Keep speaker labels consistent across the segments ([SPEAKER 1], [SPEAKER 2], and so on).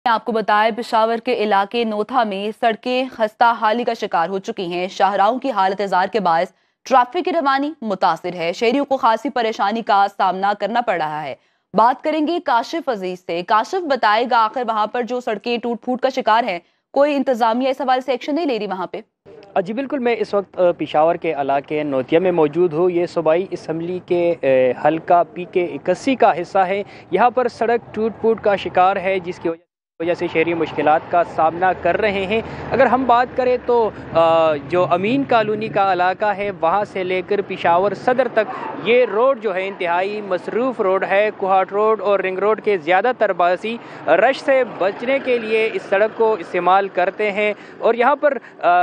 [SPEAKER 1] आपको बताएं, पेशावर के इलाके नोथा में सड़कें खस्ता हाली का शिकार हो चुकी हैं। शाहराहों की हालत इज़ार के बायस ट्रैफिक की रवानी मुतासिर है। शहरियों को खासी परेशानी का सामना करना पड़ रहा है। बात करेंगे काशिफ अजीज से। काशिफ बताएगा, आखिर वहां पर जो सड़कें टूट फूट का शिकार है, कोई इंतजामिया इस हवाले से एक्शन नहीं ले रही वहां पे?
[SPEAKER 2] जी बिल्कुल, मैं इस वक्त पेशावर के इलाके नोतिया में मौजूद हूँ। ये सूबाई असम्बली के हल्का PK 81 का हिस्सा है। यहाँ पर सड़क टूट फूट का शिकार है, जिसकी वजह से शहरी मुश्किलात का सामना कर रहे हैं। अगर हम बात करें तो जो अमीन कॉलोनी का इलाका है, वहाँ से लेकर पेशावर सदर तक ये रोड जो है इंतहाई मसरूफ़ रोड है। कुहाट रोड और रिंग रोड के ज़्यादातर बासी रश से बचने के लिए इस सड़क को इस्तेमाल करते हैं। और यहाँ पर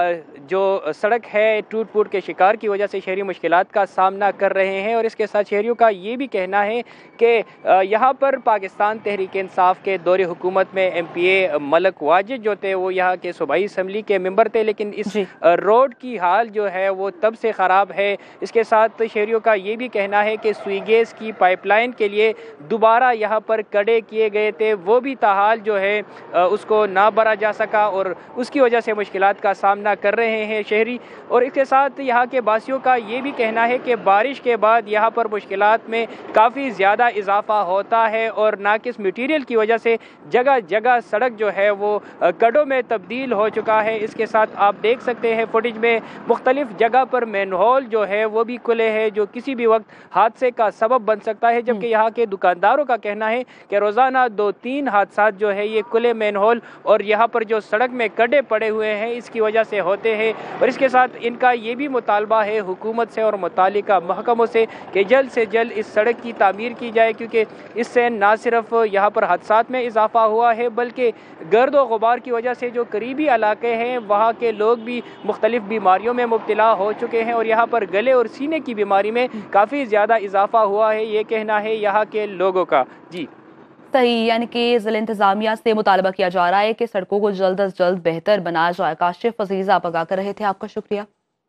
[SPEAKER 2] जो सड़क है टूट फूट के शिकार की वजह से शहरी मुश्किलात का सामना कर रहे हैं। और इसके साथ शहरियों का ये भी कहना है कि यहाँ पर पाकिस्तान तहरीक इंसाफ के दौरे हुकूमत में MPA मलक वाजिद जो थे, वो यहाँ के सूबाई असम्बली के मेंबर थे, लेकिन इस रोड की हाल जो है वो तब से ख़राब है। इसके साथ शहरियों का ये भी कहना है कि सुई गैस की पाइपलाइन के लिए दोबारा यहाँ पर कड़े किए गए थे, वो भी ताहाल जो है उसको ना भरा जा सका और उसकी वजह से मुश्किलात का सामना कर रहे हैं शहरी। और इसके साथ यहाँ के बासियों का ये भी कहना है कि बारिश के बाद यहाँ पर मुश्किलात में काफ़ी ज़्यादा इजाफा होता है और नाकिस मटीरियल की वजह से जगह जगह सड़क जो है वो गड्ढों में तब्दील हो चुका है। इसके साथ आप देख सकते हैं फुटेज में मुख्तलिफ जगह पर मैनहोल जो है वो भी खुले हैं, जो किसी भी वक्त हादसे का सबब बन सकता है। जबकि यहाँ के दुकानदारों का कहना है कि रोज़ाना 2-3 हादसा जो है ये खुले मैनहोल और यहाँ पर जो सड़क में गड्ढे पड़े हुए हैं इसकी वजह से होते हैं। और इसके साथ इनका ये भी मुतालबा है हुकूमत से और मुतालिका महकमों से कि जल्द से जल्द इस सड़क की तामीर की जाए, क्योंकि इससे ना सिर्फ यहाँ पर हादसात में इजाफा हुआ है बल्कि गर्द व गुबार की वजह से जो करीबी इलाके हैं वहाँ के लोग भी मुख्तलिफ बीमारियों में मुब्तला हो चुके हैं और यहाँ पर गले और सीने की बीमारी में काफ़ी ज़्यादा इजाफा हुआ है, ये कहना है यहाँ के लोगों का। जी
[SPEAKER 1] सही, यानी कि जिला इंतजामिया से मुतालबा किया जा रहा है कि सड़कों को जल्द अज जल्द बेहतर बनाया जाए। काशिफ अजीज आप आगाह कर रहे थे, आपका शुक्रिया।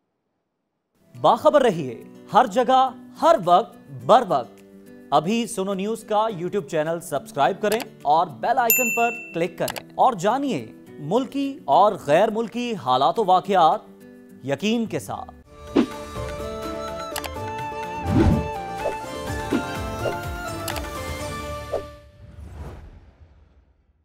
[SPEAKER 3] बाखबर रहिए हर जगह हर वक्त बर वक्त। अभी सुनो न्यूज का YouTube चैनल सब्सक्राइब करें और बेल आइकन पर क्लिक करें और जानिए मुल्की और गैर मुल्की हालात व वाक़यात यकीन के साथ।